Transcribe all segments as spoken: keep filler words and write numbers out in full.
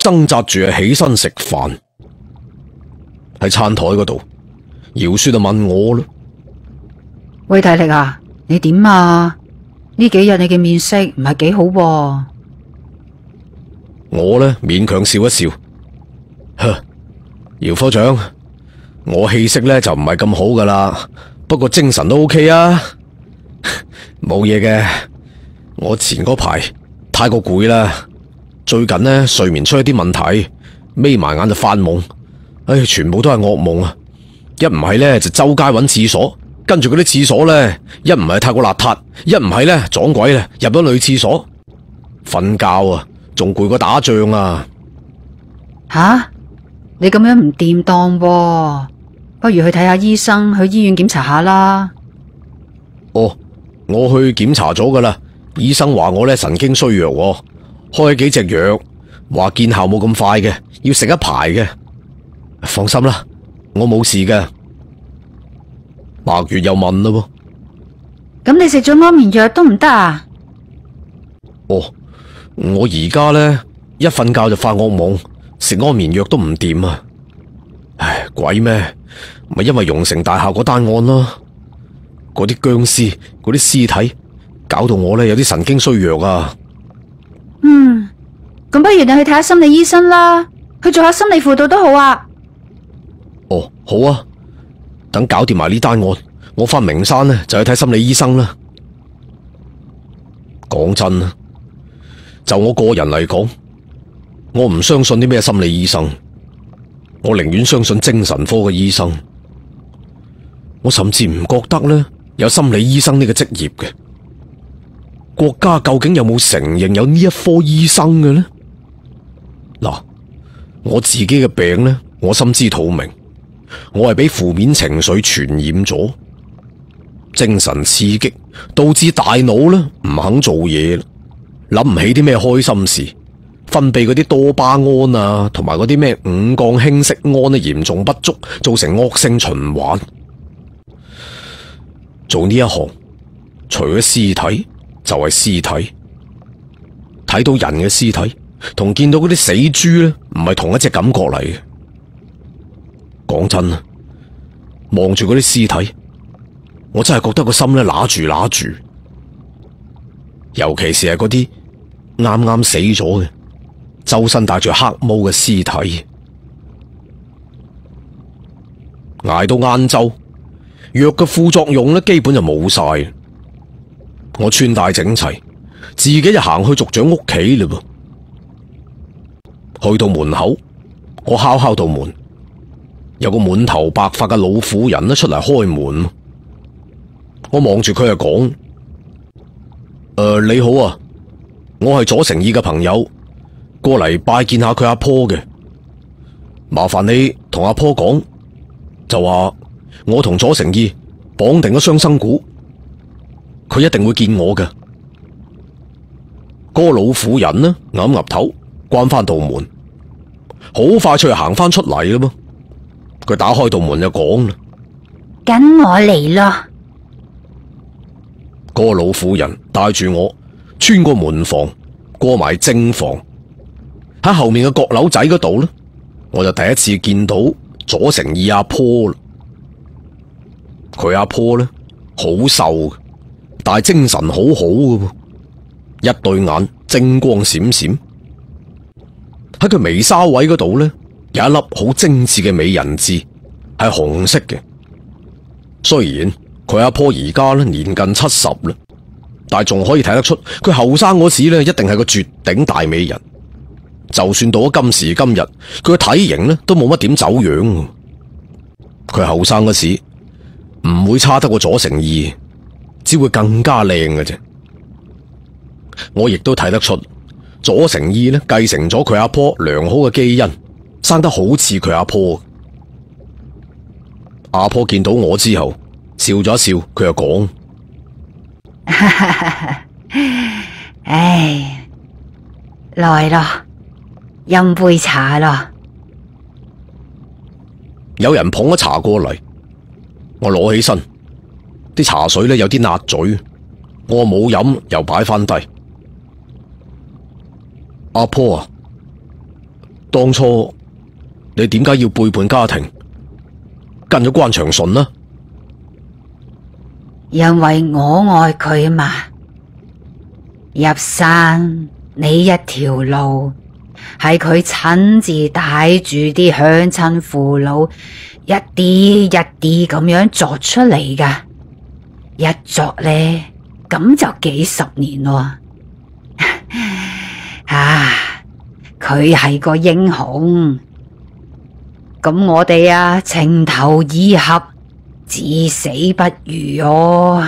掙扎住起身食飯。喺餐台嗰度，姚雪就問我啦： 喂，大力啊，你點啊？呢幾日你嘅面色唔係幾好喎。 我呢勉強笑一笑，呵，姚科長，我氣色呢就唔係咁好噶啦，不過精神都 OK 啊，冇嘢嘅。我前嗰排太過攰啦，最近呢睡眠出一啲問題，眯埋眼就發夢，唉，全部都係噩夢啊！一唔係呢就周街揾廁所，跟住嗰啲廁所呢，一唔係太過邋遢，一唔係呢撞鬼啦，入咗女廁所瞓覺啊，仲攰過打仗啊！ 吓，你咁樣唔掂當喎，不如去睇下醫生，去醫院檢查下啦。 哦，我去檢查咗噶啦，醫生話我呢神經衰弱，開咗幾隻藥，話見效冇咁快嘅，要食一排嘅。放心啦，我冇事嘅。白月又問啦噃， 咁你食咗安眠藥都唔得啊？ 哦，我而家呢，一瞓覺就發噩夢，食安眠藥都唔掂啊！唉，鬼咩？咪因為容城大廈嗰單案咯，嗰啲僵屍，嗰啲屍體，搞到我呢有啲神經衰弱啊！ 嗯，咁不如你去睇下心理醫生啦，去做下心理輔導都好啊。 哦，好啊，等搞掂埋呢單案，我返名山呢就去睇心理醫生啦。講真啊，就我個人嚟講，我唔相信啲咩心理醫生，我寧願相信精神科嘅醫生。我甚至唔覺得呢有心理醫生呢個職業嘅。國家究竟有冇承認有呢一科醫生嘅呢？嗱，我自己嘅病呢，我心知肚明。我係俾負面情緒傳染咗，精神刺激導致大腦咧唔肯做嘢，諗唔起啲咩開心事，分泌嗰啲多巴胺啊，同埋嗰啲咩五降氫色胺咧嚴重不足，造成惡性循環。做呢一行，除咗屍體就係屍體，睇到人嘅屍體同見到嗰啲死豬咧，唔係同一隻感覺嚟嘅。講真啊，望住嗰啲屍體，我真係覺得個心咧揦住揦住，尤其是係嗰啲啱啱死咗嘅，周身帶住黑毛嘅屍體。挨到晏晝，藥嘅副作用咧基本就冇晒。我穿戴整齊，自己就行去族長屋企嘞噃。去到門口，我敲敲道門。有個滿頭白髮嘅老婦人咧出嚟開門，我望住佢就講：誒、呃，你好啊，我係左成義嘅朋友，過嚟拜見下佢阿婆嘅。麻煩你同阿婆講，就話我同左成義綁定咗雙生股，佢一定會見我嘅。嗰、那個老婦人呢，岌岌頭，關翻道門，好快脆行翻出嚟啦噃。佢打開道門就講啦： 跟我嚟咯！ 嗰個老婦人帶住我穿過門房，過埋正房，喺後面嘅閣樓仔嗰度呢，我就第一次見到左成義阿婆啦。佢阿婆呢，好瘦，但係精神好好嘅喎，一對眼精光閃閃，喺佢眉梢位嗰度呢，有一粒好精緻嘅美人痣，係紅色嘅。雖然佢阿婆而家咧年近七十啦，但係仲可以睇得出佢後生嗰時咧一定係個絕頂大美人。就算到咗今時今日，佢嘅體型咧都冇乜點走樣。佢後生嗰時唔會差得過左成義，只會更加靚嘅啫。我亦都睇得出左成義咧繼承咗佢阿婆良好嘅基因，生得好似佢阿婆。阿婆見到我之後笑咗一笑，佢就講： 唉，來咯，飲杯茶咯。 有人捧咗茶過嚟，我攞起身，啲茶水咧有啲辣嘴，我冇飲，又擺翻低。阿婆啊， 當初你點解要背叛家庭，跟咗關長順呢？ 因為我愛佢嘛。入山呢一條路係佢親自帶住啲鄉親父老一啲一啲咁樣作出嚟噶，一作呢，咁就幾十年咯。啊，佢係個英雄，咁我哋啊情投意合，至死不渝哦。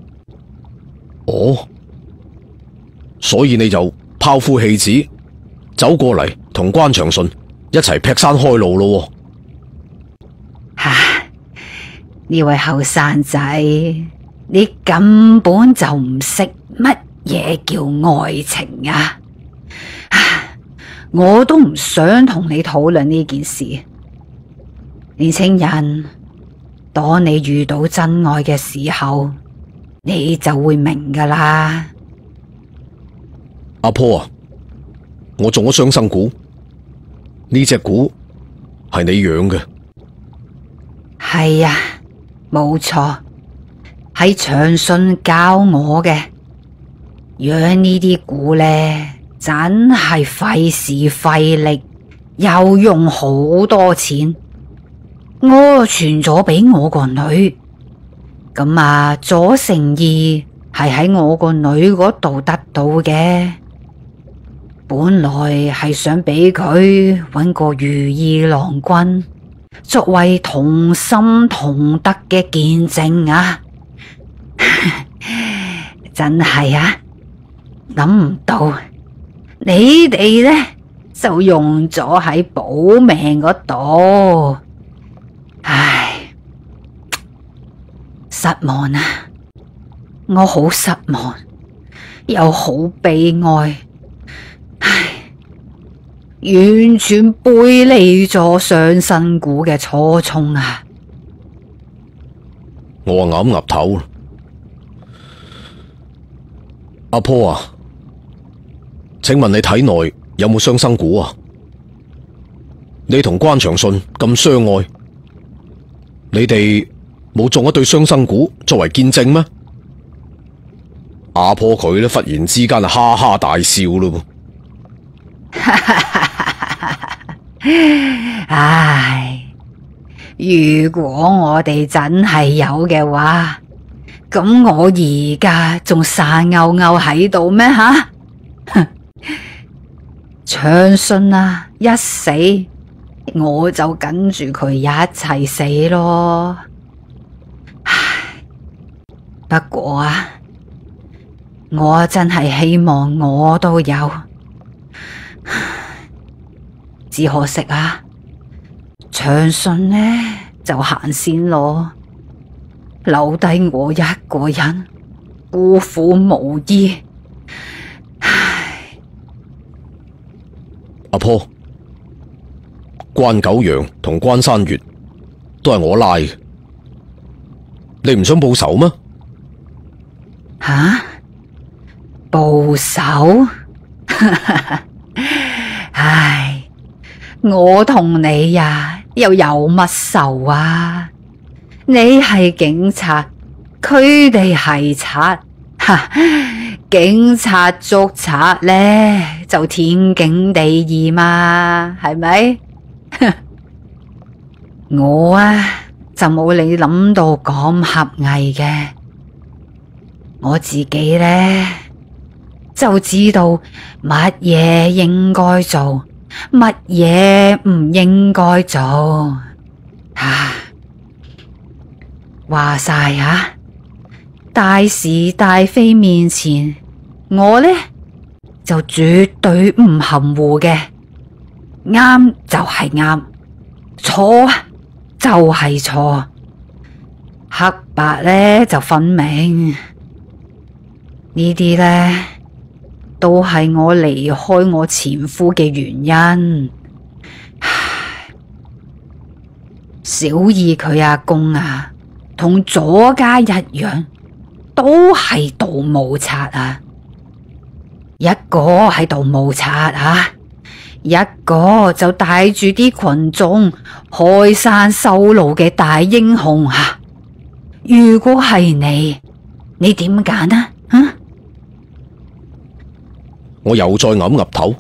哦，所以你就拋夫棄子走過嚟同關長順一齊劈山開路咯。 吓、啊，呢位後生仔，你根本就唔識乜嘢叫愛情啊！啊，我都唔想同你討論呢件事。年青人，當你遇到真愛嘅時候，你就會明噶啦。 阿婆啊，我中咗雙生蠱，呢隻蠱係你養嘅。 係啊，冇錯，係長順教我嘅。養呢啲蠱呢，真係費時費力，又用好多錢。我傳咗俾我個女，咁啊左成義係喺我個女嗰度得到嘅。本來係想俾佢搵個如意郎君，作為同心同德嘅見證啊！真係啊，諗唔到你哋呢就用咗喺保命嗰度，唉，失望啊！我好失望，又好悲哀。完全背離咗雙生蠱嘅初衷啊！ 我話岌岌頭。阿婆啊，請問你體內有冇雙生蠱啊？你同關長順咁相愛，你哋冇中一對雙生蠱作為見證咩？阿婆佢咧忽然之間啊哈哈大笑咯。 唉，如果我哋真係有嘅話，咁我而家仲生勾勾喺度咩吓？長順啊，一死我就跟住佢一齊死咯。唉，不過啊，我真係希望我都有。只可惜啊，長順呢就行先咯，留低我一個人孤苦無依。唉， 阿婆，關九陽同關山月都係我拉嘅，你唔想報仇咩？ 吓？報仇？唉。我同你呀，又有乜仇啊？你係警察，佢哋係賊，哈！警察捉賊呢，就天經地義嘛，係咪？我啊就冇你諗到咁狹隘嘅，我自己呢，就知道乜嘢應該做，乜嘢唔應該做啊！話晒啊，大是大非面前，我呢就絕對唔含糊嘅，啱就係啱，錯就係錯，黑白呢就分明。呢啲呢都係我離開我前夫嘅原因。小二佢阿公啊，同左家一樣，都係盜墓賊啊！一個係盜墓賊啊， 一個就帶住啲群眾開山修路嘅大英雄啊！如果係你，你點揀啊？啊？ 我又再岌岌頭。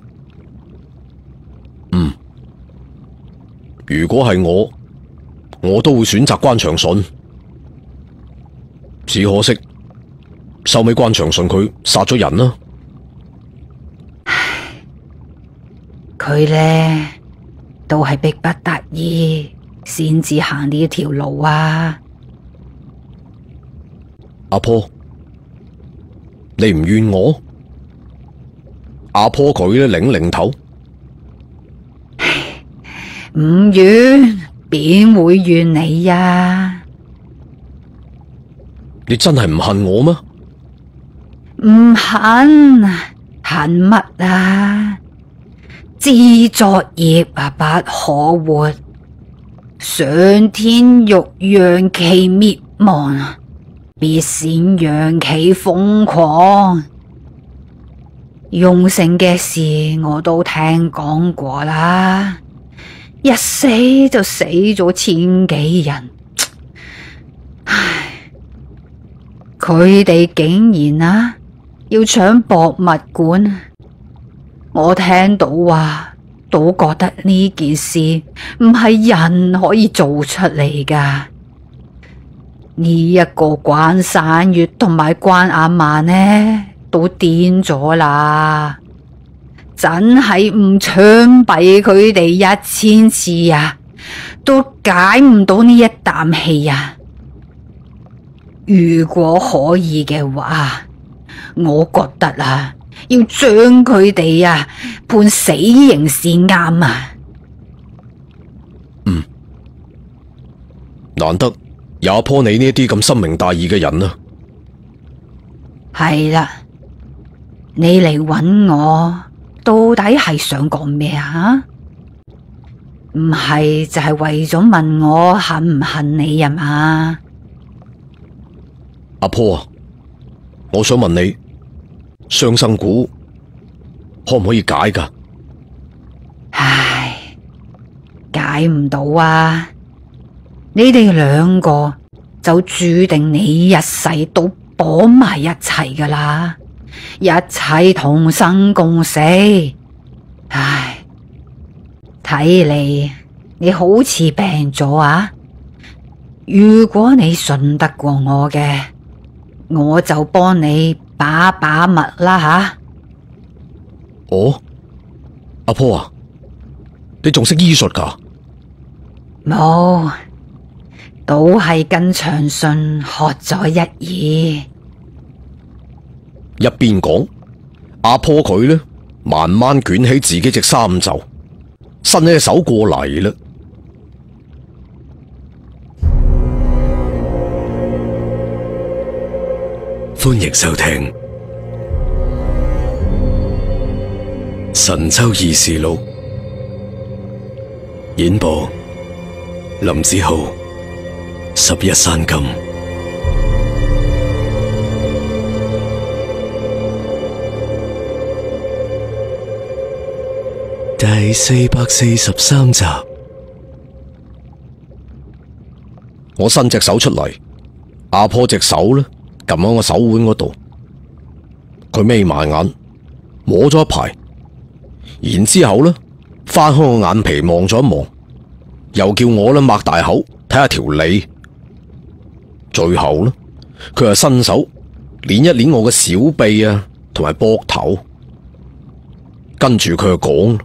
嗯，如果係我，我都會選擇關長順。只可惜，收尾關長順佢殺咗人啦。 佢呢都係逼不得已先至行呢條路啊！ 阿婆，你唔怨我？阿婆佢呢擰擰頭， 唔怨，邊會怨你呀？ 你真係唔恨我咩？ 唔恨，恨乜啊？自作孽啊，不可活！上天欲讓其滅亡，必先讓其瘋狂。雍城嘅事我都聽講過啦，一死就死咗千幾人。唉，佢哋竟然啊要搶博物館，我聽到啊都覺得呢件事唔係人可以做出嚟噶。呢一個關山月同埋關阿嫲呢都癲咗啦，真係唔槍斃佢哋一千次啊，都解唔到呢一啖氣啊！如果可以嘅話，我覺得啊，要將佢哋啊判死刑先啱啊！ 嗯，難得有阿婆你呢啲咁深明大義嘅人啊！ 係啦，你嚟搵我，到底係想講咩啊？唔係就係為咗問我恨唔恨你啊嘛？ 阿婆啊，我想問你，雙生古可唔可以解噶？ 唉，解唔到啊！你哋兩個就注定你一世都綁埋一齊噶啦，一齊同生共死。唉，睇嚟你好似病咗啊！如果你信得過我嘅，我就幫你把把脈啦吓。 哦，阿婆啊，你仲識醫術噶？ 冇，都係跟長順學咗一二。 一邊講，阿婆佢呢，慢慢捲起自己隻衫袖，伸一隻手過嚟啦。歡迎收聽《神州異事錄》，演播林子浩、十一山金。第四百四十三集，我伸隻手出嚟，阿婆隻手呢，撳喺我手腕嗰度，佢眯埋眼摸咗一排，然之後呢，翻開我眼皮望咗一望，又叫我呢擘大口睇下條脷，最後呢，佢又伸手捏一捏我嘅小臂啊，同埋膊頭，跟住佢就講。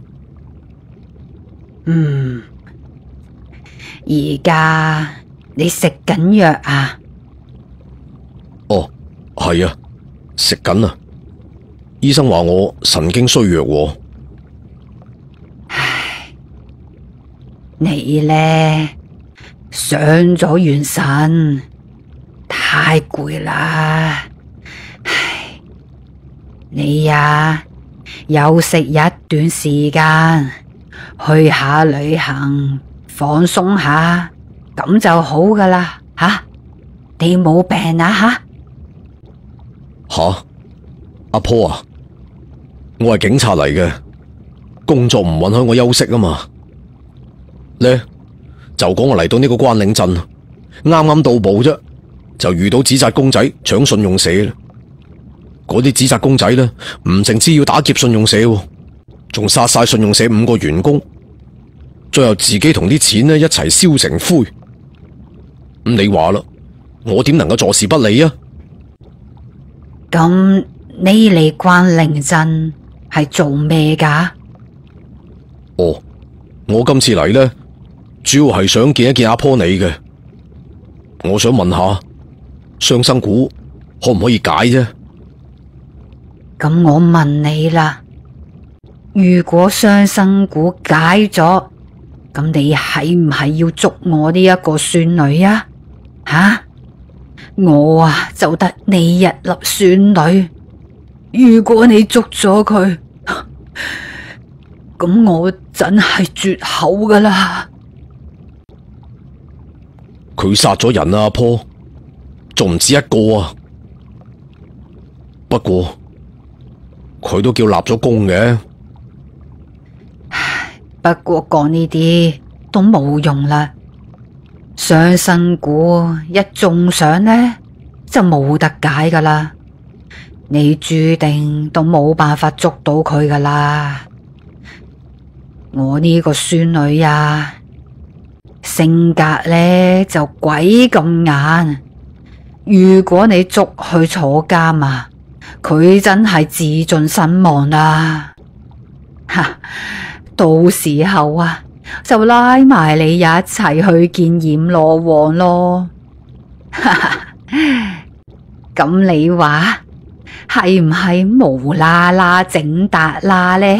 嗯，而家你食緊藥啊？ 哦，係啊，食緊啊。醫生話我神經衰弱喎。 唉，你呢？上咗元神，太攰啦。唉，你呀，休息一段時間。去下旅行，放鬆下，咁就好噶啦吓！你冇病啊吓？ 吓，阿婆啊，我係警察嚟嘅， 工作唔允許我休息啊嘛。呢就講我嚟到呢個關嶺鎮，啱啱到埗啫，就遇到紙紮公仔搶信用社啦。嗰啲紙紮公仔呢，唔淨止要打劫信用社，仲殺晒信用社五個員工，最後自己同啲錢呢一齊燒成灰。咁你話啦，我點能夠坐視不理啊？ 咁你嚟關嶺鎮係做咩噶？ 哦，我今次嚟呢，主要係想見一見阿婆你嘅。我想問下，雙生蠱可唔可以解啫？ 咁我問你啦，如果雙生蠱解咗，咁你係唔係要捉我呢一個孫女啊？吓、啊，我啊就得你一粒孫女，如果你捉咗佢，咁我真係絕口噶啦。 佢殺咗人啊，阿婆，仲唔止一個啊。不過佢都叫立咗功嘅。 不過講呢啲都冇用啦，雙生蠱一中上呢，就冇得解噶啦，你注定都冇辦法捉到佢噶啦。我呢個孫女啊，性格呢就鬼咁硬，如果你捉去坐監啊，佢真係自盡身亡啦。哈，到時候啊，就拉埋你一齊去見閻羅王咯。哈哈，咁你話係唔係無啦啦整達啦呢？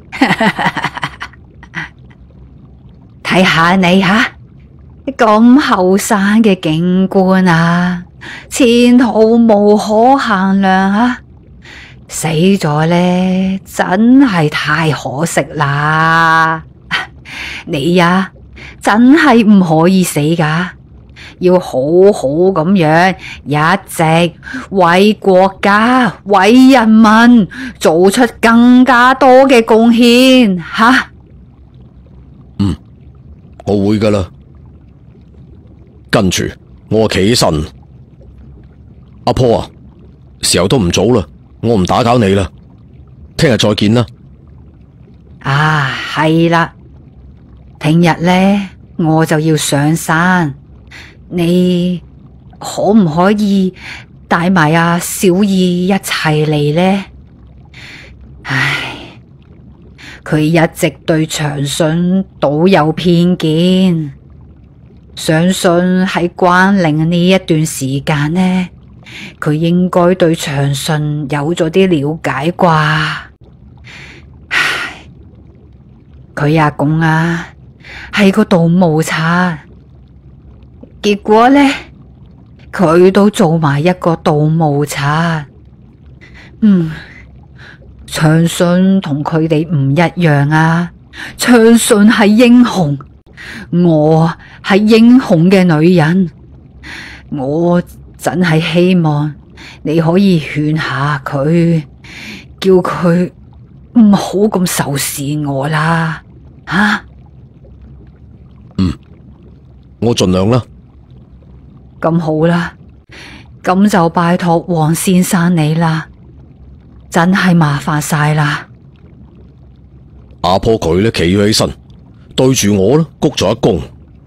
睇下你吓咁後生嘅警官啊，前途無可限量啊！死咗呢，真係太可惜啦！你呀，真係唔可以死噶，要好好咁樣一直為國家、為人民做出更加多嘅貢獻吓。 嗯，我會噶啦。跟住我企起身，阿婆啊，時候都唔早啦。我唔打攪你啦，聽日再見啦。 啊，係啦，聽日呢，我就要上山，你可唔可以帶埋阿小二一齊嚟呢？唉，佢一直對長信都有偏見，相信喺關嶺呢一段時間呢，佢應該對長信有咗啲了解啩。唉，佢阿公啊係個盜墓賊，結果呢，佢都做埋一個盜墓賊。嗯，長信同佢哋唔一樣啊，長信係英雄，我係英雄嘅女人，我真係希望你可以勸下佢，叫佢唔好咁仇視我啦，吓、啊？ 嗯，我盡量啦。 咁好啦，咁就拜託黃先生你啦，真係麻煩晒啦。 阿婆佢呢企咗起身，對住我呢鞠咗一躬。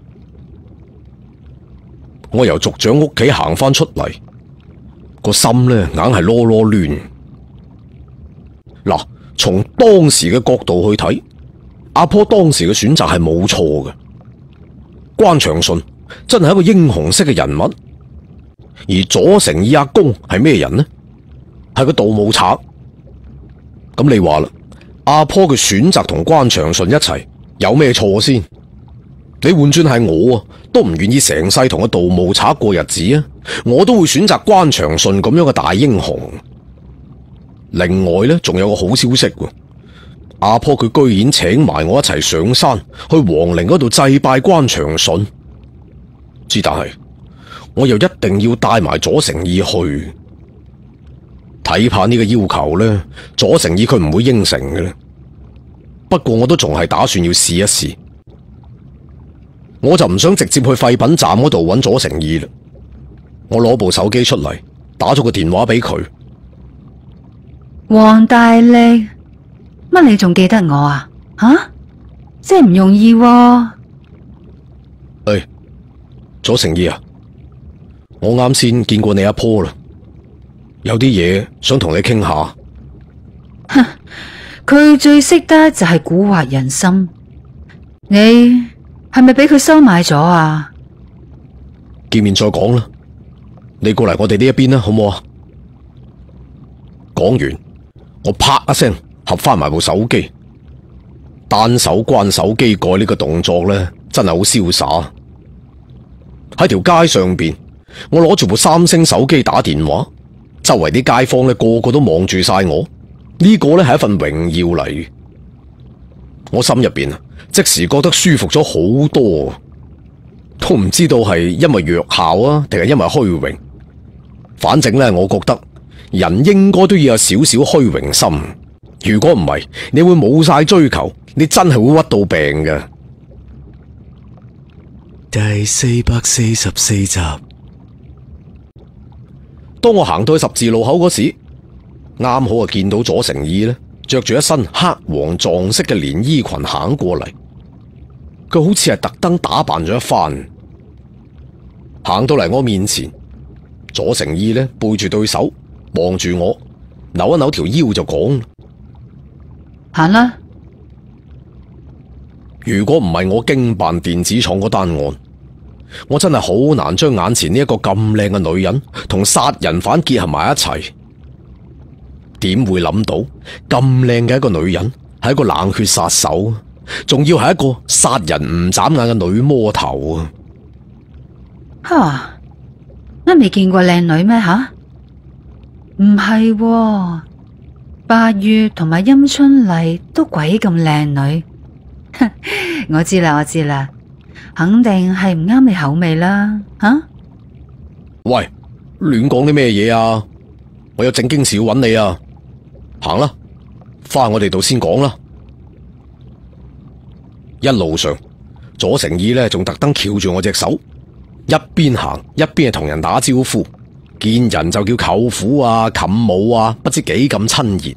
我由族長屋企行翻出嚟，個心呢硬係囉囉攣。嗱，從當時嘅角度去睇，阿婆當時嘅選擇係冇錯嘅。關長信真係一個英雄式嘅人物，而左成義阿公係咩人呢？係個盜墓賊。咁你話啦，阿婆嘅選擇同關長信一齊有咩錯先？你換轉係我啊，都唔願意成世同個盜墓賊過日子啊！我都會選擇關長信咁樣嘅大英雄。另外呢，仲有個好消息喎，阿婆佢居然請埋我一齊上山去皇陵嗰度祭拜關長信。之但係我又一定要帶埋左成義去，睇怕呢個要求呢，左成義佢唔會應承嘅咧。 不過我都仲係打算要試一試，我就唔想直接去廢品站嗰度揾左成義啦。我攞部手機出嚟，打咗個電話俾佢。 黃大力，乜你仲記得我啊？吓、啊，真係唔容易喎、啊。 誒、哎，左成義啊，我啱先見過你阿婆啦，有啲嘢想同你傾下。 哼，佢最識得就係蠱惑人心。你係咪俾佢收買咗啊？ 見面再講啦，你過嚟我哋呢一邊啦，好唔好啊？講完，我啪一聲合翻埋部手機，單手關手機蓋呢個動作咧，真係好瀟灑。喺條街上邊，我攞住部三星手機打電話，周圍啲街坊咧個個都望住晒我，呢個咧係一份榮耀嚟。我心入邊啊，即時覺得舒服咗好多，都唔知道係因為藥效啊，定係因為虛榮。反正咧，我覺得人應該都要有少少虛榮心。如果唔係，你會冇晒追求，你真係會屈到病嘅。 第四百四十四集。 當我行到去十字路口嗰時，啱好啊見到左成義咧，着住一身黑黃撞色嘅連衣裙行過嚟。佢好似係特登打扮咗一番，行到嚟我面前。左成義咧背住對手望住我，扭一扭條腰就講： 行啦。 如果唔係我經辦電子廠嗰單案，我真係好難將眼前呢一個咁靚嘅女人同殺人犯結合埋一齊。點會諗到咁靚嘅一個女人係一個冷血殺手，仲要係一個殺人唔眨眼嘅女魔頭啊！ 吓，乜未見過靚女咩吓？唔係喎，八月同埋陰春麗都鬼咁靚女。我知啦，我知啦，肯定係唔啱你口味啦，吓、啊？ 喂，亂講啲咩嘢啊？我有正經事要揾你啊！行啦，翻我哋度先講啦。一路上，左成義咧仲特登翹住我隻手，一邊行一邊係同人打招呼，見人就叫舅父啊、舅母啊，不知幾咁親熱。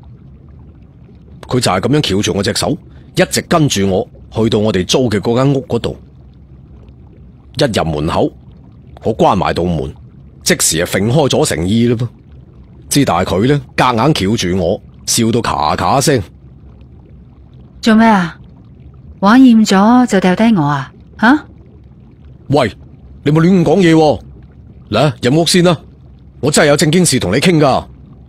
佢就係咁樣翹住我隻手，一直跟住我去到我哋租嘅嗰間屋嗰度。一入門口，我關埋道門，即時就揈開咗成義啦噃。之但係佢咧夾硬翹住我，笑到咔咔聲。 做咩啊？玩厭咗就掉低我啊？吓、啊？ 喂，你冇亂咁講嘢，嚟入屋先啦，我真係有正經事同你傾噶。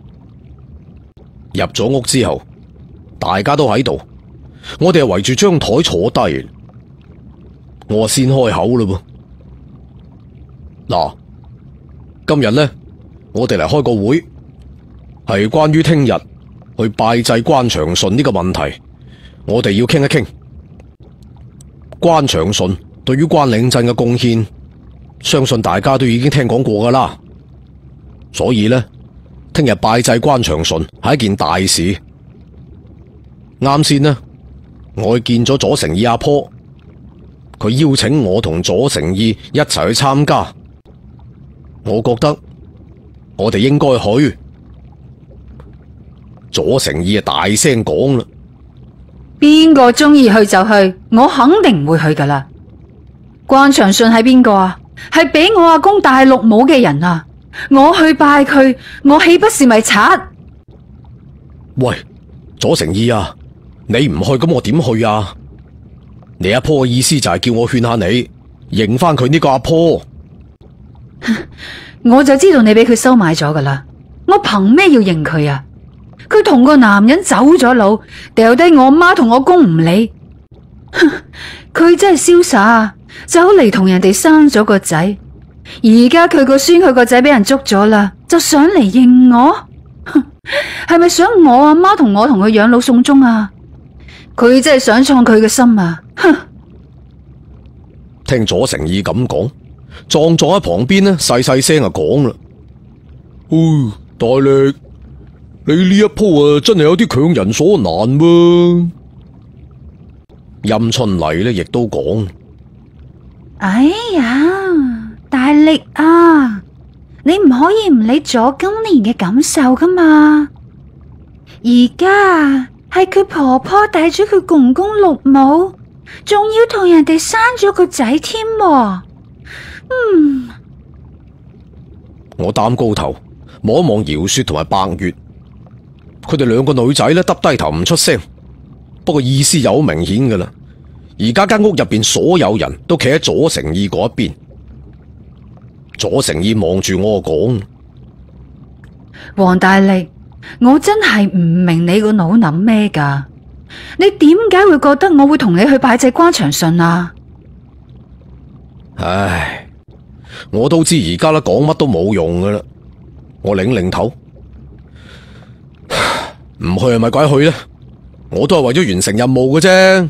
入咗屋之後，大家都喺度，我哋係圍住張台坐低。我先開口啦噃。嗱，今日咧，我哋嚟開個會，係關於聽日去拜祭關長順呢個問題，我哋要傾一傾。關長順對於關嶺鎮嘅貢獻，相信大家都已經聽講過噶啦。所以咧，聽日拜祭關長順係一件大事。啱先呢，我去見咗左成義阿婆，佢邀請我同左成義一齊去參加。我覺得我哋應該去。左成義啊，大聲講啦： 邊個中意去就去，我肯定唔會去噶啦。關長順係邊個啊？係俾我阿公戴綠帽嘅人啊！我去拜佢，我豈不是咪賊？ 喂，左成義啊，你唔去咁我點去啊？你阿婆嘅意思就係叫我勸下你認翻佢呢個阿婆。 我就知道你俾佢收買咗噶啦，我憑咩要認佢啊？佢同個男人走咗佬，掉低我媽同我公唔理。佢真係瀟灑啊，走嚟同人哋生咗個仔，而家佢個孫佢個仔俾人捉咗啦，就上嚟認我，係咪想我阿媽同我同佢養老送終啊？佢真係想創佢嘅心啊！哼！ 聽左成義咁講，壯壯喺旁邊呢，細細聲就講啦：哦，大力，你呢一鋪啊，真係有啲強人所難噃。 任春麗呢亦都講： 哎呀，大力啊，你唔可以唔理左金蓮嘅感受噶嘛。而家係佢婆婆帶咗佢公公綠帽，仲要同人哋生咗個仔添。嗯， 我擔高頭望一望姚雪同埋白月，佢哋兩個女仔呢耷低頭唔出聲，不過意思有好明顯噶啦。而家間屋入邊所有人都企喺左成義嗰一邊。左成義望住我講： 黃大力，我真係唔明你個腦諗咩噶？你點解會覺得我會同你去拜祭關長順啊？ 唉，我都知而家咧講乜都冇用噶啦。我擰擰頭，唔去係咪鬼去呢？我都係為咗完成任務嘅啫。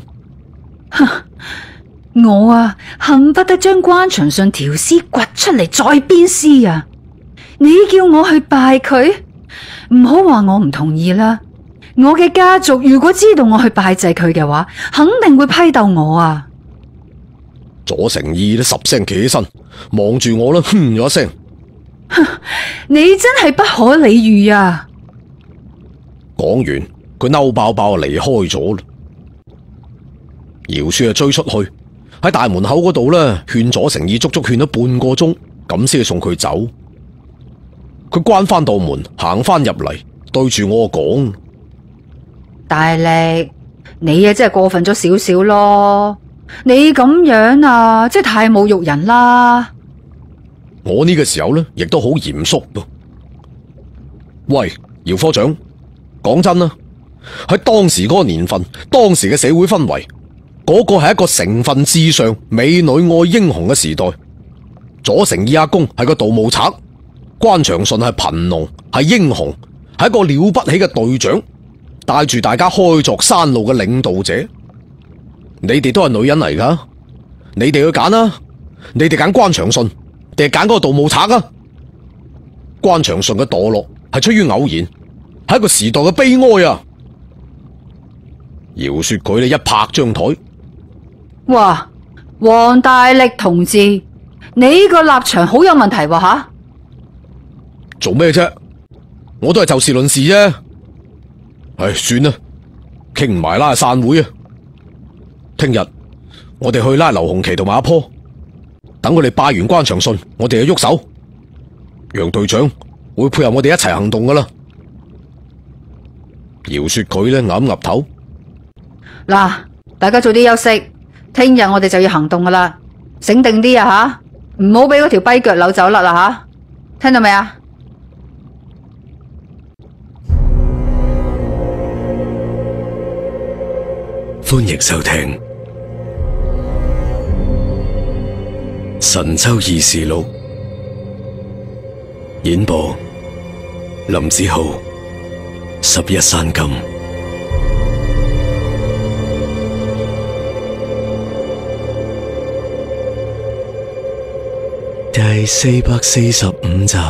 我啊，恨不得將關長順條屍掘出嚟再鞭屍啊！你叫我去拜佢，唔好話我唔同意啦。我嘅家族如果知道我去拜祭佢嘅話，肯定會批鬥我啊！ 左成義都十聲企起身，望住我啦，哼咗一聲。 你真係不可理喻啊！ 講完，佢嬲爆爆離開咗啦。姚雪就追出去，喺大門口嗰度呢，勸左成義足足勸咗半個鐘，咁先送佢走。佢關翻道門，行翻入嚟，對住我講： 大力，你啊真係過分咗少少咯！你咁樣啊，真係太侮辱人啦！ 我呢個時候呢，亦都好嚴肅噃。喂，姚科長，講真啦，喺當時嗰個年份，當時嘅社會氛圍，嗰個係一個成分至上、美女愛英雄嘅時代。左成義阿公係個盜墓賊，關長順係貧農，係英雄，係一個了不起嘅隊長，帶住大家開鑿山路嘅領導者。你哋都係女人嚟噶，你哋去揀啦，你哋揀關長順定係揀嗰個盜墓賊啊？關長順嘅墮落係出於偶然，係一個時代嘅悲哀啊！姚雪佢呢一拍張台， 哇，黃大力同志，你個立場好有問題喎吓！ 做咩啫？我都係就事論事啫。唉，算啦，傾唔埋啦，散會啊！聽日我哋去拉劉紅旗同埋阿坡，等我哋拜完關長順，我哋就喐手。楊隊長會配合我哋一齊行動噶啦。姚雪佢呢岌岌頭， 嗱，大家早啲休息，聽日我哋就要行動噶啦，醒定啲啊吓，唔好俾嗰條跛腳扭走甩啦吓，聽到未啊？ 歡迎收聽《神州異事錄》，演播林子浩、十一山金。第四百四十五集。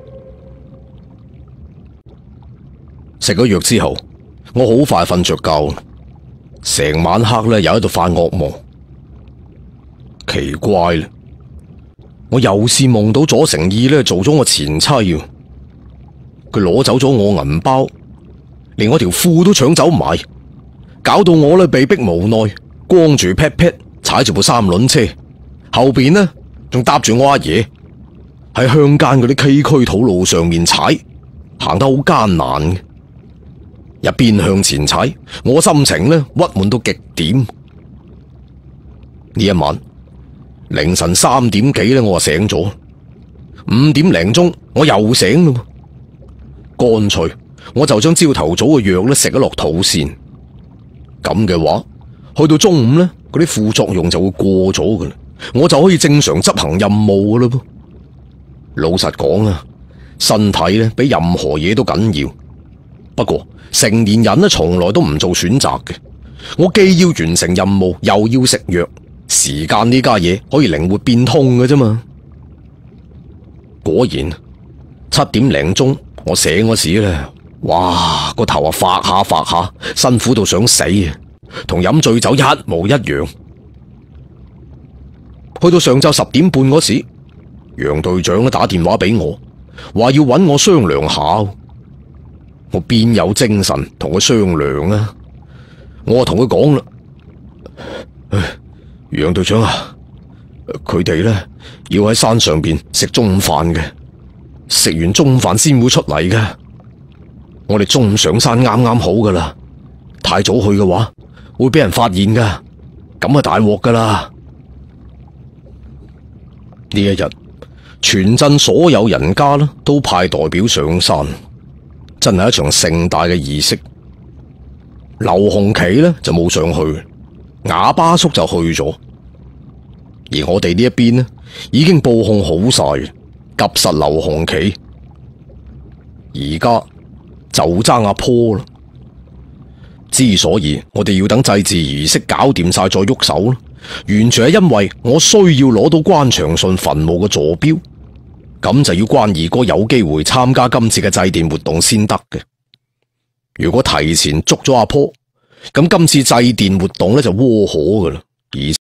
食咗藥之後，我好快瞓着覺，成晚黑咧又喺度發噩夢。奇怪啦，我又是夢到左成義咧做咗我前妻，佢攞走咗我銀包，連我條褲都搶走埋，搞到我咧被逼無奈，光住 pat pat 踩住部三輪車，後邊呢仲搭住我阿爺，喺鄉間嗰啲崎嶇土路上面踩，行得好艱難嘅。一邊向前踩，我心情呢鬱悶到極點。呢一晚凌晨三點幾呢，我就醒咗，五點零鐘我又醒啦，乾脆我就將朝頭早嘅藥呢食咗落肚先。咁嘅話，去到中午呢，嗰啲副作用就會過咗噶啦，我就可以正常執行任務噶啦噃。老實講啊，身體呢比任何嘢都緊要。不過成年人呢，從來都唔做選擇嘅。我既要完成任務，又要食藥，時間呢家嘢可以靈活變通嘅啫嘛。果然七點零鐘我醒嗰時咧，哇個頭啊發下發下，辛苦到想死啊！ 同飲醉酒一模一樣。去到上晝十點半嗰時，楊隊長打電話俾我，話要搵我商量下。我邊有精神同佢商量啊？我就同佢講啦，唉，楊隊長啊，佢哋咧要喺山上邊食中午飯嘅，食完中午飯先會出嚟嘅。我哋中午上山啱啱好噶啦，太早去嘅話會俾人發現噶，咁啊大鑊噶啦！呢一日，全鎮所有人家呢都派代表上山，真係一場盛大嘅儀式。劉紅旗呢就冇上去，啞巴叔就去咗，而我哋呢一邊呢已經布控好晒，急實劉紅旗。而家就爭阿坡啦。之所以我哋要等祭祀儀式搞掂晒再喐手啦，完全係因為我需要攞到關長順墳墓嘅座標，咁就要關二哥有機會參加今次嘅祭奠活動先得嘅。如果提前捉咗阿坡，咁今次祭奠活動咧就窩火噶啦。而